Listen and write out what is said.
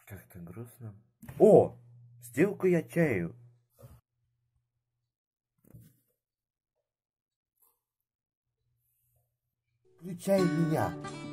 Как-то грустно. О! Сделаю-ка я чаю. Включай меня.